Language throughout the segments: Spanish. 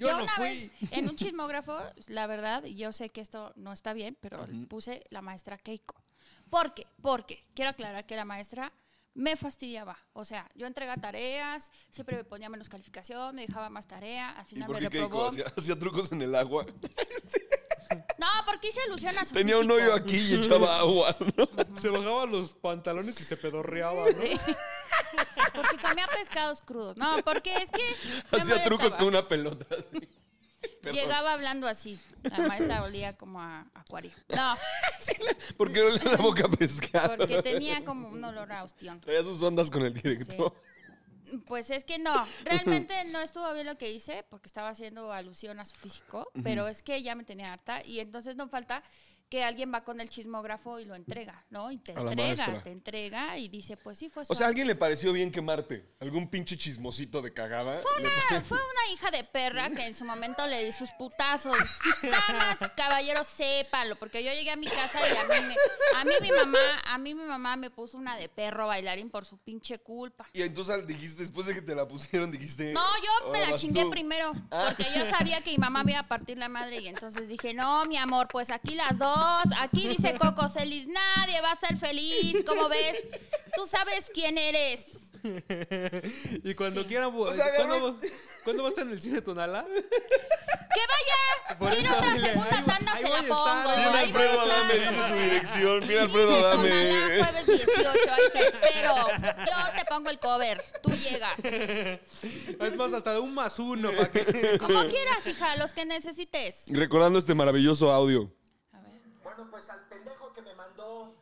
Yo no fui. Vez, en un chismógrafo, la verdad, yo sé que esto no está bien, pero puse la maestra Keiko. ¿Por qué? Porque quiero aclarar que la maestra me fastidiaba. O sea, yo entregaba tareas, siempre me ponía menos calificación, me dejaba más tarea, al final me reprobó. Keiko hacía trucos en el agua. No, porque hice alusión a su Tenía físico. un hoyo aquí y echaba agua, ¿no? Se bajaba los pantalones y se pedorreaba, ¿no? Sí. Porque comía pescados crudos. No, porque es que me Hacía trucos molestaba. con una pelota. Así. Llegaba hablando así. La maestra olía como a acuario. No, ¿Por qué olía la boca a pescado? porque tenía como un olor a ostión. Traía sus ondas con el director. Pues es que no, realmente no estuvo bien lo que hice porque estaba haciendo alusión a su físico, pero es que ya me tenía harta y entonces no falta que alguien va con el chismógrafo y lo entrega, ¿no? Y te entrega y dice, pues sí, fue O sea, ¿a alguien le pareció bien quemarte? ¿Algún pinche chismosito de cagada? Fue una hija de perra que en su momento le di sus putazos. Damas, caballeros, sépalo, porque yo llegué a mi casa y a mí mi mamá me puso una de perro bailarín por su pinche culpa. Y entonces dijiste, después de que te la pusieron, dijiste... No, yo me la chingué tú. primero, porque yo sabía que mi mamá me iba a partir la madre y entonces dije, no, mi amor, pues aquí las dos, aquí dice Coco Celis, nadie va a ser feliz, ¿cómo ves? Tú sabes quién eres. Y cuando quieran... ¿Cuándo va a estar en el cine Tonala? ¡Que vaya! Tiene otra segunda tanda, se la pongo. Mira, Ahí Alfredo voy a estar, Adame dice ¿cómo su ves? dirección. Mira, Alfredo Tonalá, Adame. jueves 18, ahí te espero. Yo te pongo el cover, tú llegas. Es más, hasta de 1+1 para que... Como quieras, hija, los que necesites. Recordando este maravilloso audio. A ver. Bueno, pues al pendejo que me mandó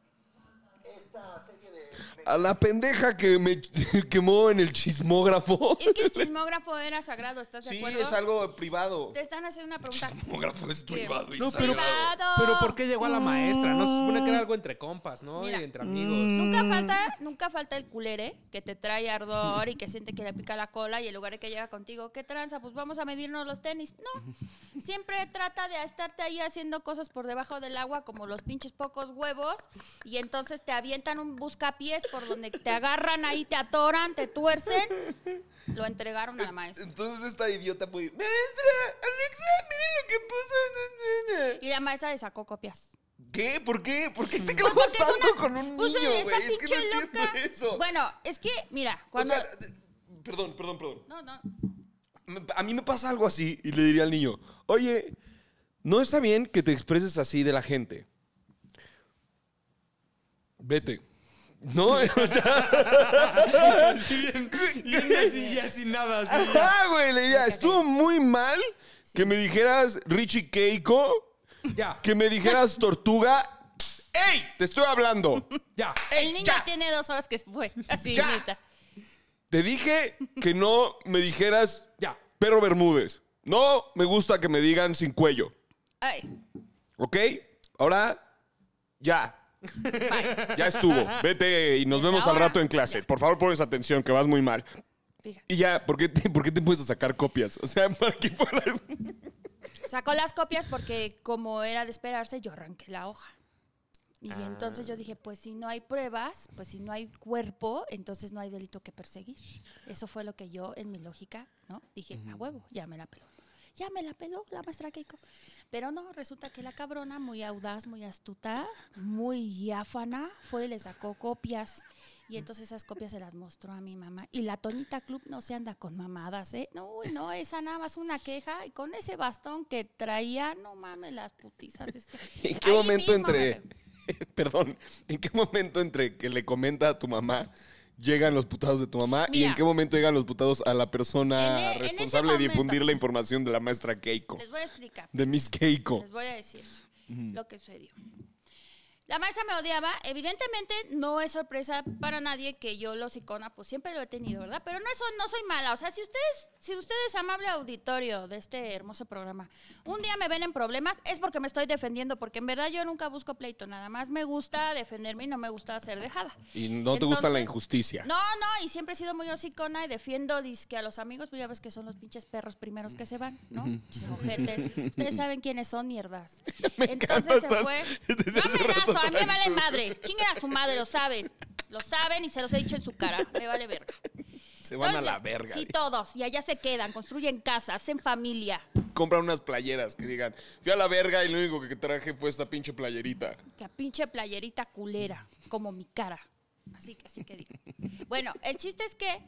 esta serie de... A la pendeja que me quemó en el chismógrafo. Es que el chismógrafo era sagrado, ¿estás de Sí, acuerdo? es algo privado. Te están haciendo una pregunta. Chismógrafo es privado y No, sagrado. Privado. Pero ¿por qué llegó a la maestra? No se supone que era algo entre compas, ¿no? Mira. Y entre amigos. Nunca falta el culere que te trae ardor y que siente que le pica la cola y en lugar de que llega contigo, ¿qué tranza? Pues vamos a medirnos los tenis. No, siempre trata de estarte ahí haciendo cosas por debajo del agua como los pinches pocos huevos y entonces te avientan un buscapiés por donde te agarran ahí, te atoran, te tuercen. Lo entregaron a la maestra. Entonces esta idiota fue... Maestra, Alexa, mire lo que puso. Y la maestra le sacó copias. ¿Qué? ¿Por qué? ¿Por qué te Pues clavas porque es tanto una- con un pues niño, esta güey? Es que pinche no entiendo loca. eso. Bueno, es que, mira, O cuando... sea, perdón. No. A mí me pasa algo así y le diría al niño, oye, no está bien que te expreses así de la gente. Vete. ¿No? O sea... Y así nada, así. Ajá, güey, le diría, estuvo muy mal que me dijeras Richie Keiko, Ya, que me dijeras Tortuga. ¡Ey! Te estoy hablando. ya. ¡Ey, El niño ya! tiene 2 horas que se fue. Así, Ya. neta. Te dije que no me dijeras Ya. Perro Bermúdez. No me gusta que me digan sin cuello. Ay, ¿Ok? Ahora, ya. bye. Ya estuvo. Vete y nos vemos al Ahora, rato en clase. ya. Por favor, pones atención, que vas muy mal. Fíjate. Y ya, ¿por qué te puedes sacar copias? O sea, para que fueras... Sacó las copias porque, como era de esperarse, yo arranqué la hoja. Y entonces yo dije, pues si no hay pruebas, pues si no hay cuerpo, entonces no hay delito que perseguir. Eso fue lo que yo, en mi lógica, ¿no? Dije, a huevo, ya me la peló. Ya me la peló la maestra Keiko. Pero no, resulta que la cabrona, muy audaz, muy astuta, muy diáfana, fue y le sacó copias. Y entonces esas copias se las mostró a mi mamá. Y la Toñita Club no se anda con mamadas, ¿eh? No, esa nada más una queja. Y con ese bastón que traía, no mames, las putizas. ¿En qué Ahí momento mismo entre... Perdón, ¿en qué momento entre que le comenta a tu mamá llegan los putados de tu mamá y Mira. en qué momento llegan los putados a la persona En ese responsable de momento. difundir la información de la maestra Keiko? Les voy a explicar. De Miss Keiko. Les voy a decir lo que sucedió. La maestra me odiaba. Evidentemente no es sorpresa para nadie que yo los icona, pues siempre lo he tenido, ¿verdad? Pero no soy mala. O sea, si ustedes, amable auditorio de este hermoso programa, un día me ven en problemas, es porque me estoy defendiendo, porque en verdad yo nunca busco pleito, nada más me gusta defenderme y no me gusta ser dejada. Y no te gusta la Entonces, injusticia. No, y siempre he sido muy hocicona y defiendo dizque a los amigos, pues ya ves que son los pinches perros primeros que se van, ¿no? Ojetes. Ustedes saben quiénes son, mierdas. Entonces se fue. Desde No hace me rato gaso, a mí me traes vale tú. madre. Chinguen a su madre, lo saben. Lo saben y se los he dicho en su cara. Me vale verga. Se van a la verga. Sí, todos. Y allá se quedan, construyen casas, hacen familia. Compran unas playeras que digan, fui a la verga y lo único que traje fue esta pinche playerita. Que pinche playerita culera, como mi cara. Así que digo. Bueno, el chiste es que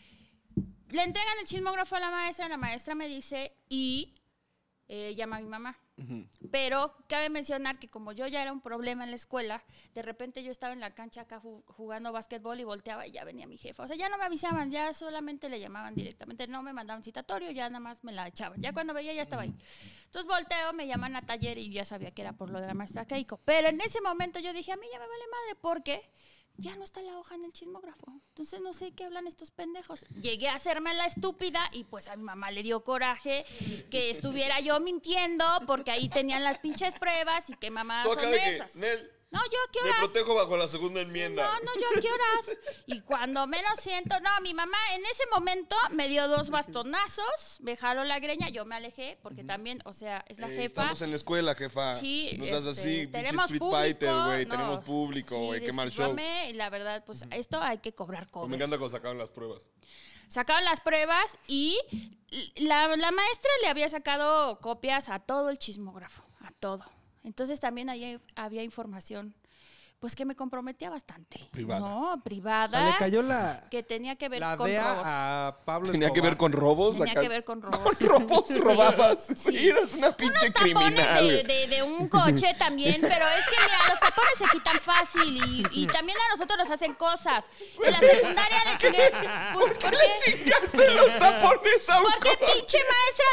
le entregan el chismógrafo a la maestra me dice y llama a mi mamá. Pero cabe mencionar que como yo ya era un problema en la escuela, de repente yo estaba en la cancha acá jugando básquetbol y volteaba y ya venía mi jefa. O sea, ya no me avisaban, ya solamente le llamaban directamente, no me mandaban citatorio, ya nada más me la echaban. Ya cuando veía ya estaba ahí. Entonces volteo, me llaman a taller y ya sabía que era por lo de la maestra Keiko. Pero en ese momento yo dije, a mí ya me vale madre porque ya no está la hoja en el chismógrafo. Entonces no sé qué hablan estos pendejos. Llegué a hacerme la estúpida y pues a mi mamá le dio coraje que estuviera yo mintiendo porque ahí tenían las pinches pruebas y que mamá son esas. No, yo a qué horas. Me protejo bajo la segunda enmienda. Sí, no, yo a qué horas. Y cuando menos siento, no, mi mamá en ese momento me dio 2 bastonazos, me jaló la greña, yo me alejé, porque también, o sea, es la jefa. Estamos en la escuela, jefa. Sí, no seas así, tenemos Street público, Fighter, güey. no. Tenemos público, güey. Qué mal show. Y la verdad, pues esto hay que cobrar cover. Me encanta cuando sacaron las pruebas. Sacaron las pruebas y la maestra le había sacado copias a todo el chismógrafo, a todo. Entonces también ahí había información, pues que me comprometía bastante. Privada. No, privada. O sea, le cayó la... Que tenía que ver la con DEA robos. a Pablo ¿Tenía Escobar. que ver con robos? Tenía acá? que ver con robos. ¿Con robos? Sí, ¿Robabas? sí. Sí, eras una pinche Unos tapones criminal. de un coche también, pero es que mira, los tapones se quitan fácil y también a nosotros nos hacen cosas. En la secundaria le chingué. Pues, ¿por qué? ¿Chingaste los tapones a un Porque coche? pinche maestra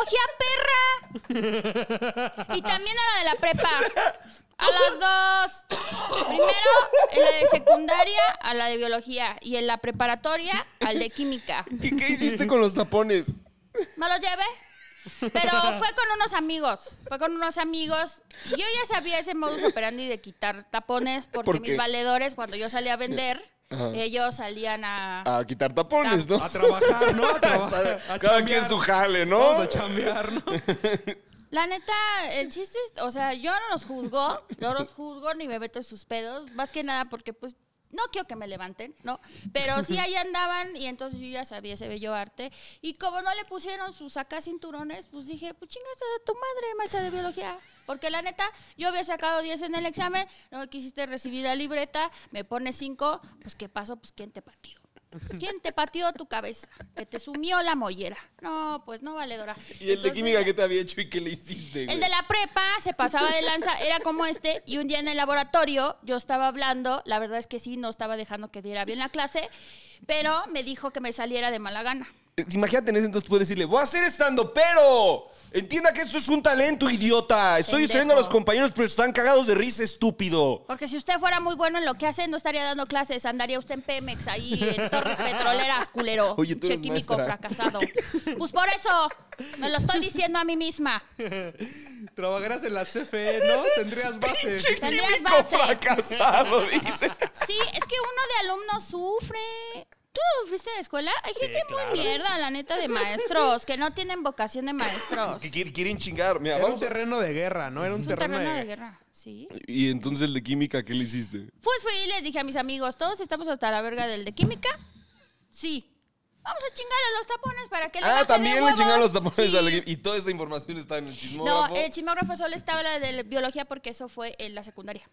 de biología, perra. Y también a la de la prepa. A las 2. Primero, en la de secundaria, a la de biología. Y en la preparatoria, al de química. ¿Y qué hiciste con los tapones? Me los llevé. Pero fue con unos amigos. Y yo ya sabía ese modus operandi de quitar tapones. Porque ¿Por qué? mis valedores, cuando yo salía a vender, Ajá. ellos salían a... A quitar tapones, ¿no? A trabajar, ¿no? A trabajar. A Cada chambear. quien su jale, ¿no? Vamos a chambear, ¿no? La neta, el chiste es, o sea, yo no los juzgo ni me meto en sus pedos, más que nada porque pues no quiero que me levanten, ¿no? Pero sí ahí andaban y entonces yo ya sabía ese bello arte y como no le pusieron sus acá cinturones, pues dije, pues chingaste a tu madre, maestra de biología. Porque la neta, yo había sacado 10 en el examen, no me quisiste recibir la libreta, me pones 5, pues ¿qué pasó? Pues ¿quién te pateó? ¿Quién te pateó tu cabeza? Que te sumió la mollera. No, pues no, valedora. ¿Y el de química qué te había hecho y qué le hiciste, güey? El de la prepa se pasaba de lanza, era como este, y un día en el laboratorio yo estaba hablando, la verdad es que sí, no estaba dejando que diera bien la clase, pero me dijo que me saliera de mala gana. Imagínate, en ese entonces puedes decirle, voy a hacer estando, pero entienda que esto es un talento, idiota. Estoy distrayendo a los compañeros, pero están cagados de risa, estúpido. Porque si usted fuera muy bueno en lo que hace, no estaría dando clases, andaría usted en Pemex, ahí en Torres Petroleras, culero. Oye, tú eres Che químico maestra. fracasado. Pues por eso, me lo estoy diciendo a mí misma. Trabajarás en la CFE, ¿no? Tendrías base. Che Tendrías químico base. fracasado, dice. Sí, es que uno de alumno sufre. ¿Tú fuiste a la escuela? Hay gente claro. muy mierda, la neta, de maestros, que no tienen vocación de maestros. Que quieren chingar. Mira, Era un vamos a... terreno de guerra, ¿no? Era un Es un terreno terreno de de guerra, sí. Y entonces el de química, ¿qué le hiciste? Pues fui y les dije a mis amigos, ¿todos estamos hasta la verga del de química? Sí. Vamos a chingar a los tapones para que le bajen de También le huevos. chingaron los tapones Sí. a la... Y toda esa información está en el chismógrafo. No, el chismógrafo solo estaba la de biología porque eso fue en la secundaria.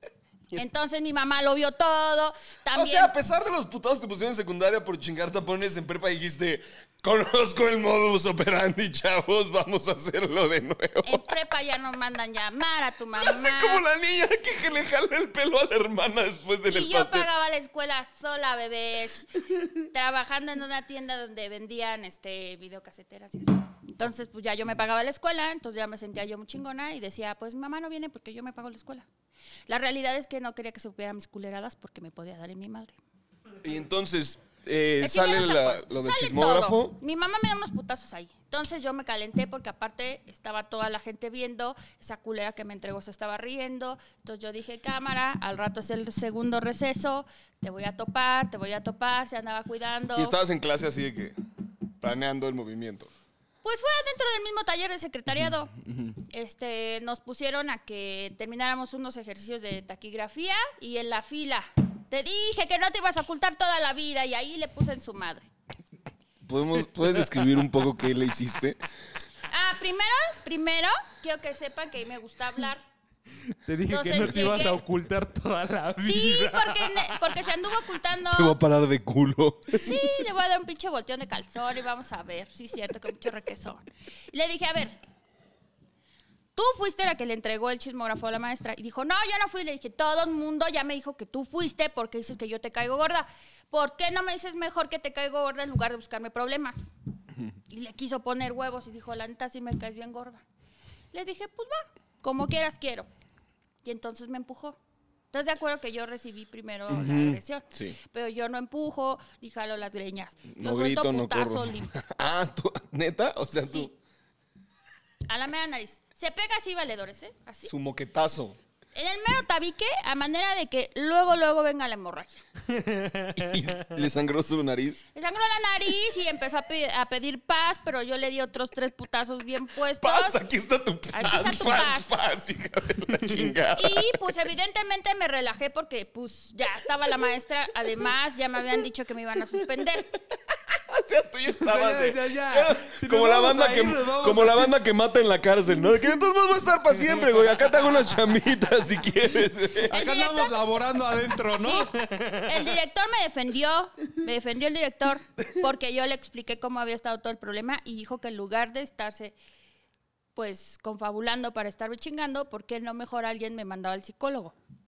Entonces mi mamá lo vio todo. También. O sea, a pesar de los putados que te pusieron en secundaria por chingar tapones en prepa, dijiste, conozco el modus operandi, chavos, vamos a hacerlo de nuevo. En prepa ya no mandan llamar a tu mamá. Así como la niña que le jala el pelo a la hermana después del Y yo pastel. pagaba la escuela sola, bebés, trabajando en una tienda donde vendían videocaseteras y así. Entonces, pues ya yo me pagaba la escuela, entonces ya me sentía yo muy chingona y decía, pues mi mamá no viene porque yo me pago la escuela. La realidad es que no quería que supiera mis culeradas porque me podía dar en mi madre. Y entonces El sale chismógrafo, lo del sale chismógrafo. todo. Mi mamá me da unos putazos ahí. Entonces yo me calenté porque aparte estaba toda la gente viendo, esa culera que me entregó se estaba riendo. Entonces yo dije, cámara, al rato es el segundo receso, te voy a topar, se andaba cuidando. Y estabas en clase así de que, planeando el movimiento. Pues fue dentro del mismo taller de secretariado. Nos pusieron a que termináramos unos ejercicios de taquigrafía y en la fila. Te dije que no te ibas a ocultar toda la vida y ahí le puse en su madre. ¿Puedes describir un poco qué le hiciste? Primero, quiero que sepan que me gusta hablar. Te dije Entonces, que no te ibas a ocultar toda la vida. Sí, porque se anduvo ocultando. Te voy a parar de culo. Sí, le voy a dar un pinche volteón de calzón y vamos a ver. Sí, es cierto, con mucho requesón. Y le dije, a ver, tú fuiste la que le entregó el chismógrafo a la maestra. Y dijo, no, yo no fui. Le dije, todo el mundo ya me dijo que tú fuiste porque dices que yo te caigo gorda. ¿Por qué no me dices mejor que te caigo gorda en lugar de buscarme problemas? Y le quiso poner huevos y dijo, la neta, sí me caes bien gorda. Le dije, pues va, como quieras quiero. Y entonces me empujó. ¿Estás de acuerdo que yo recibí primero la agresión? Sí. Pero yo no empujo ni jalo las greñas. No Yo grito, suelto no putazo corro. limpio. ¿tú, neta? O sea, Sí. A la mera nariz. Se pega así, valedores, ¿eh? Así. su moquetazo. En el mero tabique, a manera de que luego venga la hemorragia. Y le sangró su nariz. Le sangró la nariz y empezó a pedir paz, pero yo le di otros 3 putazos bien puestos. Paz, aquí está tu paz. Aquí está tu paz, hija de la chingada. Y pues evidentemente me relajé porque pues ya estaba la maestra. Además, ya me habían dicho que me iban a suspender. O sea, tú ya estabas Ya. Si como nos la vamos banda a ir, nos vamos como a la ir. banda que mata en la cárcel, ¿no? De que entonces vas a estar para siempre, güey. Acá te hago unas chamitas si quieres. Acá andamos laborando adentro, ¿no? Sí. El director me defendió el director porque yo le expliqué cómo había estado todo el problema y dijo que en lugar de estarse pues confabulando para estarme chingando, ¿por qué no mejor alguien me mandaba al psicólogo?